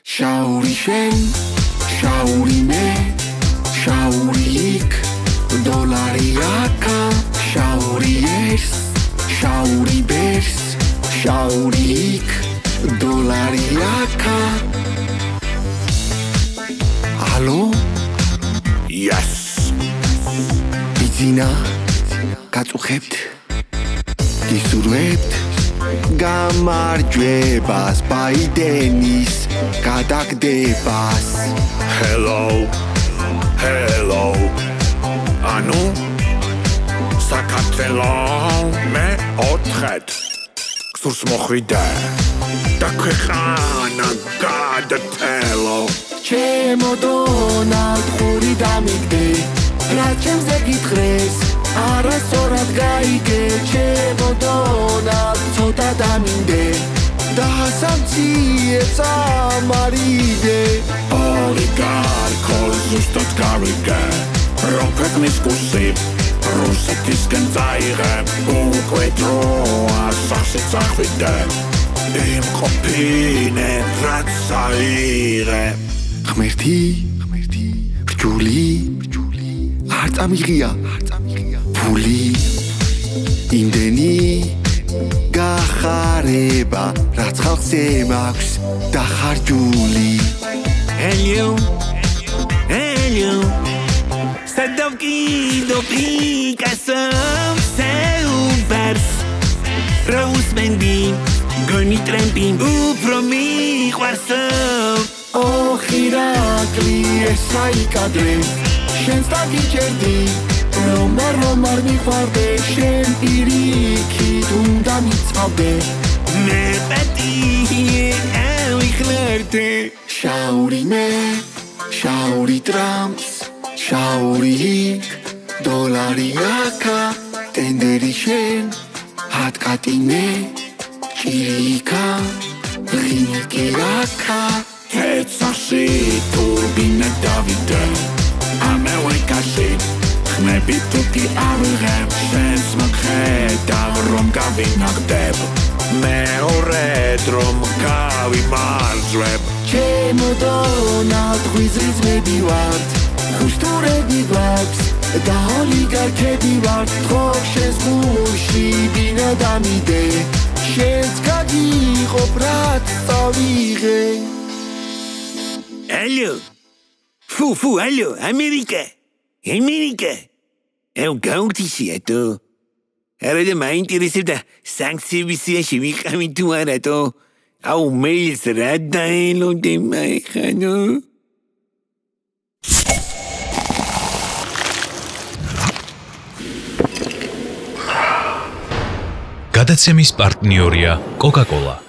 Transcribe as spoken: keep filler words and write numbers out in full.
შაური შენ, შაური მე, შაური იქ, დოლარი აქა, შაური ერს, შაური ბერს, შაური იქ, დოლარი აქა. Алло? Yes. ბიძინა, გაწუხებთ, გისურვებთ გამარჯვებას ბაიდენის გადაგდებას. Hello, hello. ანუ საქართველო მე ოთხეთ გსურს მოხვიდე და ქვეყანა გადათელო. ჩემო დონალდ ხური დამიგდე რა ჩემზე გითხრეს არასწორად გაიგე. ჩემო დონალდ ცოტა დამინდე და სამციებს ამარიდე. ოლიგარქოს ზუსტად გავიგე რომ ქვეყნის კურსი რუსეთისკენ წაიღებ. უკვე დროა სახსით წახვიდე იმყოფინე რაც აიღებ. ღმერთი, ღმერთი, რჯული, რჯული, არ წამიღია, არ წამიღია. ფული, იმდენი გახარება, რაც ხალხზე მაქვს დახარჯული. Hello, hello, სადავკიდო პიკასო, სეუბერს, როუსმენდი, გონი ტრემპი, უფრო მიყვარსო. ოხი რაკლი ესაიკადრე შენს დაგიჭერდი რომ არ რომ არ მიყვარდე შენ პირიქით უნდა მიცავდე მე პეტიე ავიხლერდე. შაური მე, შაური ტრამპს, შაური იქ, დოლარი აქა, ტენდერი შენ, ჰატკატინე, ჭირიკა, ღინიკი აქა. ეცაში ტურბინა დავიდე ამევე კაში ხმები თუკი ავიღებ შენს მხედავ რომ გავინახდებ მეორედ რომ გავიმარჯვებ. ჩემო დონალდ ღვიძლის მედივართ ხუშტურები გვაქვს და ოლიგარქები ვართ. თხოვ შენს გულში ბინა დამიდე შენს გაგიყოფ რაც წავიღე. Алло, фу, фу, алло, Америка, Америка. Эй, гаутиси, а то. Арада ма интересует санкции шевиками туара то. Ау мейлс радаэло демайхано. გადაცემის პარტნიორია Coca-Cola.